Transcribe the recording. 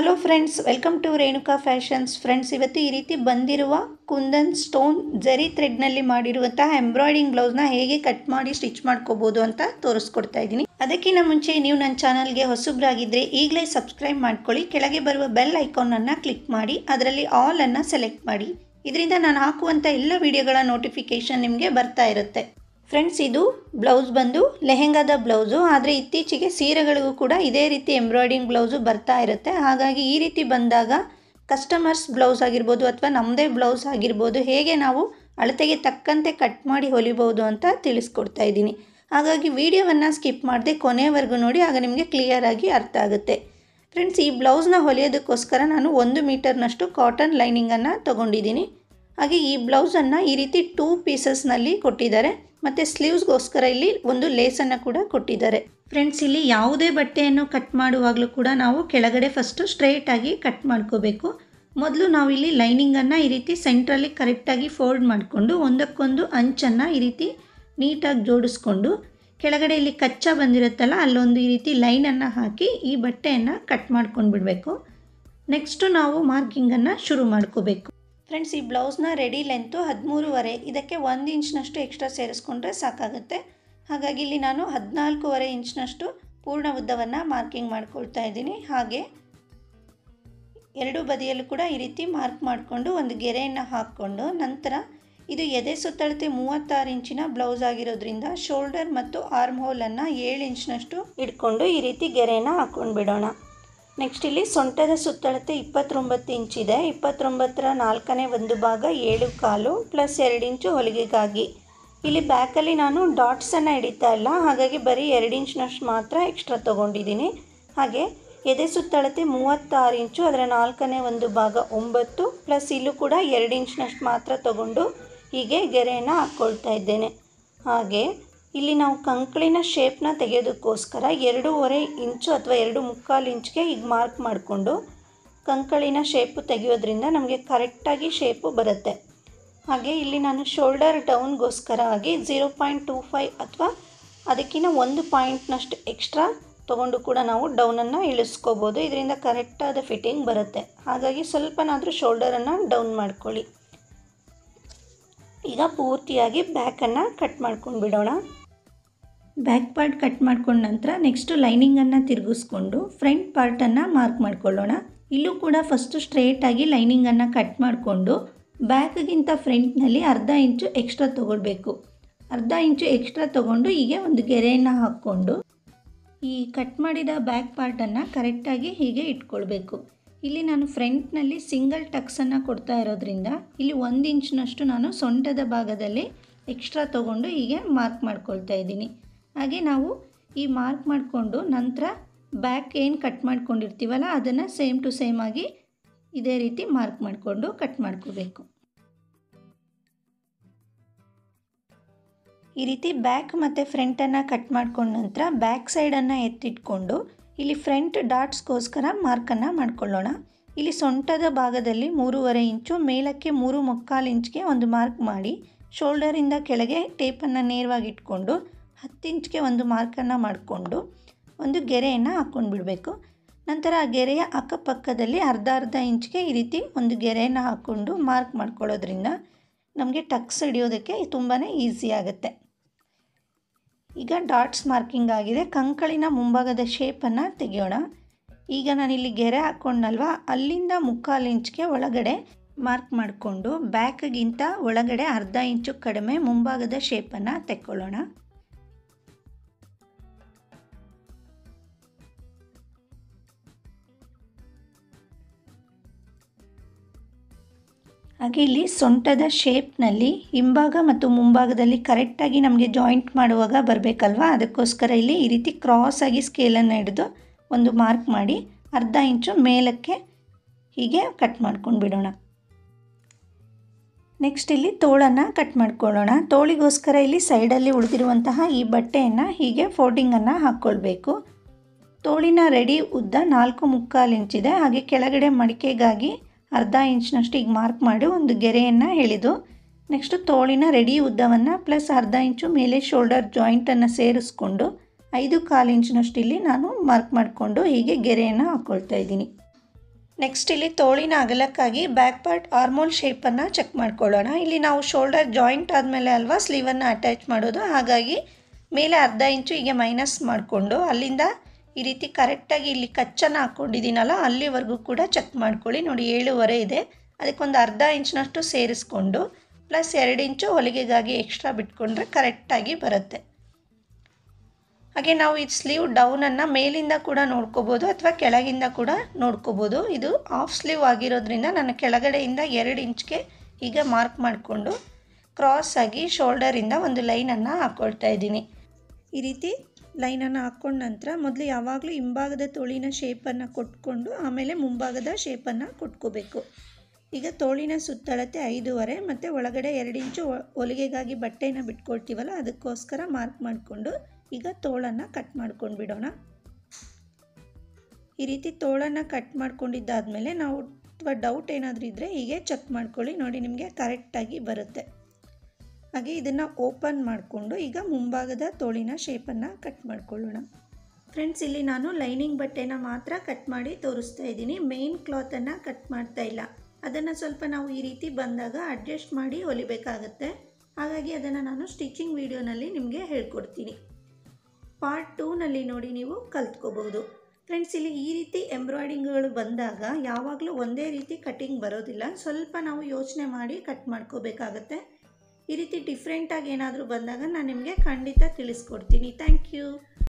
Hello friends, welcome to Renuka fashions. Friends, ಇವತ್ತು ಈ ರೀತಿ ಬಂದಿರುವ ಕುಂದನ್ ಸ್ಟೋನ್ ಜರಿ ಥ್ರೆಡ್ನಲ್ಲಿ ಮಾಡಿರುವಂತಹ ಎಂಬ್ರಾಯ್ಡಿಂಗ್ ಬ್ಲೌಸ್ನ ಹೇಗೆ ಕಟ್ ಮಾಡಿ ಸ್ಟಿಚ್ ಮಾಡ್ಕೋಬೋದು ಅಂತ ತೋರಿಸ್ಕೊಡ್ತಾ ಇದ್ದೀನಿ. ಅದಕ್ಕಿಂತ ಮುಂಚೆ ನೀವು ನನ್ನ ಚಾನಲ್ಗೆ ಹೊಸಬ್ರಾಗಿದ್ದರೆ ಈಗಲೇ ಸಬ್ಸ್ಕ್ರೈಬ್ ಮಾಡ್ಕೊಳ್ಳಿ. ಕೆಳಗೆ ಬರುವ ಬೆಲ್ ಐಕಾನನ್ನು ಕ್ಲಿಕ್ ಮಾಡಿ ಅದರಲ್ಲಿ ಆಲ್ ಅನ್ನು ಸೆಲೆಕ್ಟ್ ಮಾಡಿ. ಇದರಿಂದ ನಾನು ಹಾಕುವಂಥ ಎಲ್ಲ ವಿಡಿಯೋಗಳ ನೋಟಿಫಿಕೇಷನ್ ನಿಮಗೆ ಬರ್ತಾ ಇರುತ್ತೆ. ಫ್ರೆಂಡ್ಸ್, ಇದು ಬ್ಲೌಸ್ ಬಂದು ಲೆಹೆಂಗಾದ ಬ್ಲೌಸು. ಆದರೆ ಇತ್ತೀಚೆಗೆ ಸೀರೆಗಳಿಗೂ ಕೂಡ ಇದೇ ರೀತಿ ಎಂಬ್ರಾಯ್ಡಿಂಗ್ ಬ್ಲೌಸು ಬರ್ತಾ ಇರುತ್ತೆ. ಹಾಗಾಗಿ ಈ ರೀತಿ ಬಂದಾಗ ಕಸ್ಟಮರ್ಸ್ ಬ್ಲೌಸ್ ಆಗಿರ್ಬೋದು ಅಥವಾ ನಮ್ಮದೇ ಬ್ಲೌಸ್ ಆಗಿರ್ಬೋದು ಹೇಗೆ ನಾವು ಅಳತೆಗೆ ತಕ್ಕಂತೆ ಕಟ್ ಮಾಡಿ ಹೊಲಿಬೋದು ಅಂತ ತಿಳಿಸ್ಕೊಡ್ತಾ ಇದ್ದೀನಿ. ಹಾಗಾಗಿ ವಿಡಿಯೋವನ್ನು ಸ್ಕಿಪ್ ಮಾಡದೆ ಕೊನೆಯವರೆಗೂ ನೋಡಿ, ಆಗ ನಿಮಗೆ ಕ್ಲಿಯರಾಗಿ ಅರ್ಥ ಆಗುತ್ತೆ. ಫ್ರೆಂಡ್ಸ್, ಈ ಬ್ಲೌಸ್ನ ಹೊಲಿಯೋದಕ್ಕೋಸ್ಕರ ನಾನು 1 ಮೀಟರ್ನಷ್ಟು ಕಾಟನ್ ಲೈನಿಂಗನ್ನು ತೊಗೊಂಡಿದ್ದೀನಿ. ಹಾಗೆ ಈ ಬ್ಲೌಸನ್ನು ಈ ರೀತಿ 2 ಪೀಸಸ್ನಲ್ಲಿ ಕೊಟ್ಟಿದ್ದಾರೆ. ಮತ್ತು ಸ್ಲೀವ್ಸ್ಗೋಸ್ಕರ ಇಲ್ಲಿ ಒಂದು ಲೇಸನ್ನು ಕೂಡ ಕೊಟ್ಟಿದ್ದಾರೆ. ಫ್ರೆಂಡ್ಸ್, ಇಲ್ಲಿ ಯಾವುದೇ ಬಟ್ಟೆಯನ್ನು ಕಟ್ ಮಾಡುವಾಗಲೂ ಕೂಡ ನಾವು ಕೆಳಗಡೆ ಫಸ್ಟು ಸ್ಟ್ರೈಟಾಗಿ ಕಟ್ ಮಾಡ್ಕೋಬೇಕು. ಮೊದಲು ನಾವು ಇಲ್ಲಿ ಲೈನಿಂಗನ್ನು ಈ ರೀತಿ ಸೆಂಟ್ರಲ್ಲಿ ಕರೆಕ್ಟಾಗಿ ಫೋಲ್ಡ್ ಮಾಡಿಕೊಂಡು ಒಂದಕ್ಕೊಂದು ಅಂಚನ್ನು ಈ ರೀತಿ ನೀಟಾಗಿ ಜೋಡಿಸ್ಕೊಂಡು ಕೆಳಗಡೆ ಇಲ್ಲಿ ಕಚ್ಚಾ ಬಂದಿರುತ್ತಲ್ಲ ಅಲ್ಲೊಂದು ಈ ರೀತಿ ಲೈನನ್ನು ಹಾಕಿ ಈ ಬಟ್ಟೆಯನ್ನು ಕಟ್ ಮಾಡ್ಕೊಂಡು ಬಿಡಬೇಕು. ನೆಕ್ಸ್ಟು ನಾವು ಮಾರ್ಕಿಂಗನ್ನು ಶುರು ಮಾಡ್ಕೋಬೇಕು. ಫ್ರೆಂಡ್ಸ್, ಈ ಬ್ಲೌಸ್ನ ರೆಡಿ ಲೆಂತು 13.5. ಇದಕ್ಕೆ 1 ಇಂಚ್ನಷ್ಟು ಎಕ್ಸ್ಟ್ರಾ ಸೇರಿಸ್ಕೊಂಡ್ರೆ ಸಾಕಾಗುತ್ತೆ. ಹಾಗಾಗಿ ಇಲ್ಲಿ ನಾನು 14.5 ಇಂಚ್ನಷ್ಟು ಪೂರ್ಣ ಉದ್ದವನ್ನು ಮಾರ್ಕಿಂಗ್ ಮಾಡ್ಕೊಳ್ತಾ ಇದ್ದೀನಿ. ಹಾಗೆ ಎರಡು ಬದಿಯಲ್ಲೂ ಕೂಡ ಈ ರೀತಿ ಮಾರ್ಕ್ ಮಾಡಿಕೊಂಡು ಒಂದು ಗೆರೆಯನ್ನು ಹಾಕ್ಕೊಂಡು, ನಂತರ ಇದು ಎದೆ ಸುತ್ತಳತೆ 36 ಇಂಚಿನ ಬ್ಲೌಸ್ ಆಗಿರೋದ್ರಿಂದ ಶೋಲ್ಡರ್ ಮತ್ತು ಆರ್ಮ್ ಹೋಲನ್ನು 7 ಇಂಚ್ನಷ್ಟು ಇಟ್ಕೊಂಡು ಈ ರೀತಿ ಗೆರೆಯನ್ನು ಹಾಕ್ಕೊಂಡು ಬಿಡೋಣ. ನೆಕ್ಸ್ಟ್ ಇಲ್ಲಿ ಸೊಂಟದ ಸುತ್ತಳತೆ 29 ಇಂಚಿದೆ. 29ರ 4ನೇ ಒಂದು ಭಾಗ 7.25 ಪ್ಲಸ್ 2 ಇಂಚು ಹೊಲಿಗೆಗಾಗಿ. ಇಲ್ಲಿ ಬ್ಯಾಕಲ್ಲಿ ನಾನು ಡಾಟ್ಸನ್ನು ಹಿಡಿತಾ ಇಲ್ಲ, ಹಾಗಾಗಿ ಬರೀ 2 ಇಂಚ್ನಷ್ಟು ಮಾತ್ರ ಎಕ್ಸ್ಟ್ರಾ ತೊಗೊಂಡಿದ್ದೀನಿ. ಹಾಗೆ ಎದೆ ಸುತ್ತಳತೆ 36 ಇಂಚು, ಅದರ 4ನೇ ಒಂದು ಭಾಗ 9 ಪ್ಲಸ್ ಇಲ್ಲೂ ಕೂಡ 2 ಇಂಚ್ನಷ್ಟು ಮಾತ್ರ ತೊಗೊಂಡು ಹೀಗೆ ಗೆರೆಯನ್ನು ಹಾಕ್ಕೊಳ್ತಾ ಇದ್ದೇನೆ. ಹಾಗೆ ಇಲ್ಲಿ ನಾವು ಕಂಕಳಿನ ಶೇಪ್ನ ತೆಗೆಯೋದಕ್ಕೋಸ್ಕರ 2.5 ಇಂಚು ಅಥವಾ 2.25 ಇಂಚ್ಗೆ ಈಗ ಮಾರ್ಕ್ ಮಾಡಿಕೊಂಡು ಕಂಕಳಿನ ಶೇಪು ತೆಗೆಯೋದ್ರಿಂದ ನಮಗೆ ಕರೆಕ್ಟಾಗಿ ಶೇಪು ಬರುತ್ತೆ. ಹಾಗೆ ಇಲ್ಲಿ ನಾನು ಶೋಲ್ಡರ್ ಡೌನ್ಗೋಸ್ಕರ ಆಗಿ 0.25 ಅಥವಾ ಅದಕ್ಕಿಂತ 1 ಪಾಯಿಂಟ್ನಷ್ಟು ಎಕ್ಸ್ಟ್ರಾ ತೊಗೊಂಡು ಕೂಡ ನಾವು ಡೌನನ್ನು ಇಳಿಸ್ಕೋಬೋದು. ಇದರಿಂದ ಕರೆಕ್ಟಾದ ಫಿಟ್ಟಿಂಗ್ ಬರುತ್ತೆ. ಹಾಗಾಗಿ ಸ್ವಲ್ಪನಾದರೂ ಶೋಲ್ಡರನ್ನು ಡೌನ್ ಮಾಡ್ಕೊಳ್ಳಿ. ಈಗ ಪೂರ್ತಿಯಾಗಿ ಬ್ಯಾಕನ್ನು ಕಟ್ ಮಾಡ್ಕೊಂಡು ಬಿಡೋಣ. ಬ್ಯಾಕ್ ಪಾರ್ಟ್ ಕಟ್ ಮಾಡ್ಕೊಂಡ ನಂತರ ನೆಕ್ಸ್ಟು ಲೈನಿಂಗನ್ನು ತಿರುಗಿಸ್ಕೊಂಡು ಫ್ರಂಟ್ ಪಾರ್ಟನ್ನು ಮಾರ್ಕ್ ಮಾಡ್ಕೊಳ್ಳೋಣ. ಇಲ್ಲೂ ಕೂಡ ಫಸ್ಟು ಸ್ಟ್ರೇಟಾಗಿ ಲೈನಿಂಗನ್ನು ಕಟ್ ಮಾಡಿಕೊಂಡು ಬ್ಯಾಕ್ಗಿಂತ ಫ್ರಂಟ್ನಲ್ಲಿ ಅರ್ಧ ಇಂಚು ಎಕ್ಸ್ಟ್ರಾ ತೊಗೊಳ್ಬೇಕು. ಅರ್ಧ ಇಂಚು ಎಕ್ಸ್ಟ್ರಾ ತೊಗೊಂಡು ಹೀಗೆ ಒಂದು ಗೆರೆಯನ್ನು ಹಾಕ್ಕೊಂಡು ಈ ಕಟ್ ಮಾಡಿದ ಬ್ಯಾಕ್ ಪಾರ್ಟನ್ನು ಕರೆಕ್ಟಾಗಿ ಹೀಗೆ ಇಟ್ಕೊಳ್ಬೇಕು. ಇಲ್ಲಿ ನಾನು ಫ್ರಂಟ್ನಲ್ಲಿ ಸಿಂಗಲ್ ಟಕ್ಸನ್ನು ಕೊಡ್ತಾ ಇರೋದ್ರಿಂದ ಇಲ್ಲಿ 1 ಇಂಚ್ನಷ್ಟು ನಾನು ಸೊಂಟದ ಭಾಗದಲ್ಲಿ ಎಕ್ಸ್ಟ್ರಾ ತೊಗೊಂಡು ಹೀಗೆ ಮಾರ್ಕ್ ಮಾಡ್ಕೊಳ್ತಾ ಇದ್ದೀನಿ. ಹಾಗೆ ನಾವು ಈ ಮಾರ್ಕ್ ಮಾಡಿಕೊಂಡು ನಂತರ ಬ್ಯಾಕ್ ಏನು ಕಟ್ ಮಾಡ್ಕೊಂಡಿರ್ತೀವಲ್ಲ ಅದನ್ನು ಸೇಮ್ ಟು ಸೇಮ್ ಆಗಿ ಇದೇ ರೀತಿ ಮಾರ್ಕ್ ಮಾಡಿಕೊಂಡು ಕಟ್ ಮಾಡ್ಕೋಬೇಕು. ಈ ರೀತಿ ಬ್ಯಾಕ್ ಮತ್ತು ಫ್ರಂಟನ್ನು ಕಟ್ ಮಾಡ್ಕೊಂಡ ನಂತರ ಬ್ಯಾಕ್ ಸೈಡನ್ನು ಎತ್ತಿಟ್ಕೊಂಡು ಇಲ್ಲಿ ಫ್ರಂಟ್ ಡಾಟ್ಸ್ಗೋಸ್ಕರ ಮಾರ್ಕನ್ನು ಮಾಡ್ಕೊಳ್ಳೋಣ. ಇಲ್ಲಿ ಸೊಂಟದ ಭಾಗದಲ್ಲಿ 3.5 ಇಂಚು, ಮೇಲಕ್ಕೆ 3.25 ಇಂಚ್ಗೆ ಒಂದು ಮಾರ್ಕ್ ಮಾಡಿ ಶೋಲ್ಡರಿಂದ ಕೆಳಗೆ ಟೇಪನ್ನು ನೇರವಾಗಿ ಇಟ್ಕೊಂಡು 10 ಇಂಚ್ಗೆ ಒಂದು ಮಾರ್ಕನ್ನು ಮಾಡಿಕೊಂಡು ಒಂದು ಗೆರೆಯನ್ನು ಹಾಕ್ಕೊಂಡು ಬಿಡಬೇಕು. ನಂತರ ಆ ಗೆರೆಯ ಅಕ್ಕಪಕ್ಕದಲ್ಲಿ ಅರ್ಧ ಇಂಚ್ಗೆ ಈ ರೀತಿ ಒಂದು ಗೆರೆಯನ್ನು ಹಾಕ್ಕೊಂಡು ಮಾರ್ಕ್ ಮಾಡ್ಕೊಳ್ಳೋದ್ರಿಂದ ನಮಗೆ ಟಕ್ಸ್ ಹಿಡಿಯೋದಕ್ಕೆ ತುಂಬಾ ಈಸಿ ಆಗುತ್ತೆ. ಈಗ ಡಾಟ್ಸ್ ಮಾರ್ಕಿಂಗ್ ಆಗಿದೆ. ಕಂಕಳಿನ ಮುಂಭಾಗದ ಶೇಪನ್ನು ತೆಗೆಯೋಣ. ಈಗ ನಾನಿಲ್ಲಿ ಗೆರೆ ಹಾಕ್ಕೊಂಡಲ್ವ ಅಲ್ಲಿಂದ 3/4 ಇಂಚ್ಗೆ ಒಳಗಡೆ ಮಾರ್ಕ್ ಮಾಡಿಕೊಂಡು ಬ್ಯಾಕ್ಗಿಂತ ಒಳಗಡೆ ಅರ್ಧ ಇಂಚು ಕಡಿಮೆ ಮುಂಭಾಗದ ಶೇಪನ್ನು ತೆಕ್ಕೊಳ್ಳೋಣ. ಹಾಗೆ ಇಲ್ಲಿ ಸೊಂಟದ ಶೇಪ್ನಲ್ಲಿ ಹಿಂಭಾಗ ಮತ್ತು ಮುಂಭಾಗದಲ್ಲಿ ಕರೆಕ್ಟಾಗಿ ನಮಗೆ ಜಾಯಿಂಟ್ ಮಾಡುವಾಗ ಬರಬೇಕಲ್ವ, ಅದಕ್ಕೋಸ್ಕರ ಇಲ್ಲಿ ಈ ರೀತಿ ಕ್ರಾಸಾಗಿ ಸ್ಕೇಲನ್ನು ಹಿಡಿದು ಒಂದು ಮಾರ್ಕ್ ಮಾಡಿ ಅರ್ಧ ಇಂಚು ಮೇಲಕ್ಕೆ ಹೀಗೆ ಕಟ್ ಮಾಡ್ಕೊಂಡು ಬಿಡೋಣ. ನೆಕ್ಸ್ಟ್ ಇಲ್ಲಿ ತೋಳನ್ನು ಕಟ್ ಮಾಡ್ಕೊಳ್ಳೋಣ. ತೋಳಿಗೋಸ್ಕರ ಇಲ್ಲಿ ಸೈಡಲ್ಲಿ ಉಳಿದಿರುವಂತಹ ಈ ಬಟ್ಟೆಯನ್ನು ಹೀಗೆ ಫೋಲ್ಡಿಂಗನ್ನು ಹಾಕ್ಕೊಳ್ಬೇಕು. ತೋಳಿನ ರೆಡಿ ಉದ್ದ 4.25 ಇಂಚಿದೆ. ಹಾಗೆ ಕೆಳಗಡೆ ಮಡಿಕೆಗಾಗಿ ಅರ್ಧ ಇಂಚ್ನಷ್ಟು ಈಗ ಮಾರ್ಕ್ ಮಾಡಿ ಒಂದು ಗೆರೆಯನ್ನು ಎಳೆದು ನೆಕ್ಸ್ಟು ತೋಳಿನ ರೆಡಿ ಉದ್ದವನ್ನು ಪ್ಲಸ್ ಅರ್ಧ ಇಂಚು ಮೇಲೆ ಶೋಲ್ಡರ್ ಜಾಯಿಂಟನ್ನು ಸೇರಿಸ್ಕೊಂಡು 5.25 ಇಂಚ್ನಷ್ಟು ಇಲ್ಲಿ ನಾನು ಮಾರ್ಕ್ ಮಾಡಿಕೊಂಡು ಹೀಗೆ ಗೆರೆಯನ್ನು ಹಾಕ್ಕೊಳ್ತಾ ಇದ್ದೀನಿ. ನೆಕ್ಸ್ಟ್ ಇಲ್ಲಿ ತೋಳಿನ ಅಗಲಕ್ಕಾಗಿ ಬ್ಯಾಕ್ ಪಾರ್ಟ್ ಆರ್ಮೋಲ್ ಶೇಪನ್ನು ಚೆಕ್ ಮಾಡ್ಕೊಳ್ಳೋಣ. ಇಲ್ಲಿ ನಾವು ಶೋಲ್ಡರ್ ಜಾಯಿಂಟ್ ಆದಮೇಲೆ ಅಲ್ವಾ ಸ್ಲೀವನ್ನು ಅಟ್ಯಾಚ್ ಮಾಡೋದು, ಹಾಗಾಗಿ ಮೇಲೆ ಅರ್ಧ ಇಂಚು ಹೀಗೆ ಮೈನಸ್ ಮಾಡಿಕೊಂಡು ಅಲ್ಲಿಂದ ಈ ರೀತಿ ಕರೆಕ್ಟಾಗಿ ಇಲ್ಲಿ ಕಚ್ಚನ್ನು ಹಾಕ್ಕೊಂಡಿದ್ದೀನಲ್ಲ ಅಲ್ಲಿವರೆಗೂ ಕೂಡ ಚೆಕ್ ಮಾಡ್ಕೊಳ್ಳಿ. ನೋಡಿ 7.5 ಇದೆ, ಅದಕ್ಕೊಂದು ಅರ್ಧ ಇಂಚಿನಷ್ಟು ಸೇರಿಸ್ಕೊಂಡು ಪ್ಲಸ್ 2 ಇಂಚು ಹೊಲಿಗೆಗಾಗಿ ಎಕ್ಸ್ಟ್ರಾ ಬಿಟ್ಕೊಂಡ್ರೆ ಕರೆಕ್ಟಾಗಿ ಬರುತ್ತೆ. ಹಾಗೆ ನಾವು ಈ ಸ್ಲೀವ್ ಡೌನನ್ನು ಮೇಲಿಂದ ಕೂಡ ನೋಡ್ಕೋಬೋದು ಅಥವಾ ಕೆಳಗಿಂದ ಕೂಡ ನೋಡ್ಕೋಬೋದು. ಇದು ಹಾಫ್ ಸ್ಲೀವ್ ಆಗಿರೋದ್ರಿಂದ ನಾನು ಕೆಳಗಡೆಯಿಂದ 2 ಇಂಚ್ಗೆ ಈಗ ಮಾರ್ಕ್ ಮಾಡಿಕೊಂಡು ಕ್ರಾಸಾಗಿ ಶೋಲ್ಡರಿಂದ ಒಂದು ಲೈನನ್ನು ಹಾಕ್ಕೊಳ್ತಾ ಇದ್ದೀನಿ. ಈ ರೀತಿ ಲೈನನ್ನು ಹಾಕ್ಕೊಂಡ ನಂತರ ಮೊದಲು ಯಾವಾಗಲೂ ಹಿಂಭಾಗದ ತೋಳಿನ ಶೇಪನ್ನು ಕೊಟ್ಕೊಂಡು ಆಮೇಲೆ ಮುಂಭಾಗದ ಶೇಪನ್ನು ಕೊಟ್ಕೋಬೇಕು. ಈಗ ತೋಳಿನ ಸುತ್ತಳತೆ 5.5 ಮತ್ತು ಒಳಗಡೆ 2 ಇಂಚು ಹೊಲಿಗೆಗಾಗಿ ಬಟ್ಟೆನ ಬಿಟ್ಕೊಳ್ತೀವಲ್ಲ ಅದಕ್ಕೋಸ್ಕರ ಮಾರ್ಕ್ ಮಾಡಿಕೊಂಡು ಈಗ ತೋಳನ್ನು ಕಟ್ ಮಾಡ್ಕೊಂಡು ಬಿಡೋಣ. ಈ ರೀತಿ ತೋಳನ್ನು ಕಟ್ ಮಾಡ್ಕೊಂಡಿದ್ದಾದಮೇಲೆ ನಾವು ಅಥವಾ ಡೌಟ್ ಏನಾದರೂ ಇದ್ದರೆ ಹೀಗೆ ಚೆಕ್ ಮಾಡ್ಕೊಳ್ಳಿ. ನೋಡಿ ನಿಮಗೆ ಕರೆಕ್ಟಾಗಿ ಬರುತ್ತೆ. ಹಾಗೆ ಇದನ್ನು ಓಪನ್ ಮಾಡಿಕೊಂಡು ಈಗ ಮುಂಭಾಗದ ತೋಳಿನ ಶೇಪನ್ನು ಕಟ್ ಮಾಡ್ಕೊಳ್ಳೋಣ. ಫ್ರೆಂಡ್ಸ್, ಇಲ್ಲಿ ನಾನು ಲೈನಿಂಗ್ ಬಟ್ಟೆನ ಮಾತ್ರ ಕಟ್ ಮಾಡಿ ತೋರಿಸ್ತಾ ಇದ್ದೀನಿ, ಮೇನ್ ಕ್ಲಾತನ್ನು ಕಟ್ ಮಾಡ್ತಾ ಇಲ್ಲ. ಅದನ್ನು ಸ್ವಲ್ಪ ನಾವು ಈ ರೀತಿ ಬಂದಾಗ ಅಡ್ಜಸ್ಟ್ ಮಾಡಿ ಹೊಲಿಬೇಕಾಗತ್ತೆ. ಹಾಗಾಗಿ ಅದನ್ನು ನಾನು ಸ್ಟಿಚಿಂಗ್ ವಿಡಿಯೋನಲ್ಲಿ ನಿಮಗೆ ಹೇಳ್ಕೊಡ್ತೀನಿ. ಪಾರ್ಟ್ 2ನಲ್ಲಿ ನೋಡಿ ನೀವು ಕಲ್ತ್ಕೋಬಹುದು. ಫ್ರೆಂಡ್ಸ್, ಇಲ್ಲಿ ಈ ರೀತಿ ಎಂಬ್ರಾಯ್ಡಿಂಗ್ಗಳು ಬಂದಾಗ ಯಾವಾಗಲೂ ಒಂದೇ ರೀತಿ ಕಟಿಂಗ್ ಬರೋದಿಲ್ಲ, ಸ್ವಲ್ಪ ನಾವು ಯೋಚನೆ ಮಾಡಿ ಕಟ್ ಮಾಡ್ಕೋಬೇಕಾಗತ್ತೆ. ಈ ರೀತಿ ಡಿಫ್ರೆಂಟಾಗಿ ಏನಾದರೂ ಬಂದಾಗ ನಾನು ನಿಮಗೆ ಖಂಡಿತ ತಿಳಿಸ್ಕೊಡ್ತೀನಿ. Thank you.